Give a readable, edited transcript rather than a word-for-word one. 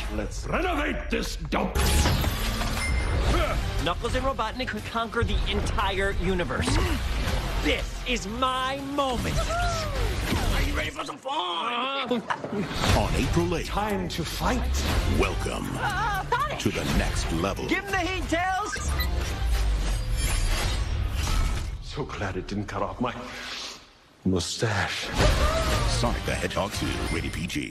Let's renovate this dump. Knuckles and Robotnik could conquer the entire universe. This is my moment. Are you ready for some fun? On April 8th, Time to fight. welcome to the next level. Give him the heat, Tails! So glad it didn't cut off my mustache. Sonic the Hedgehog 2, rated PG.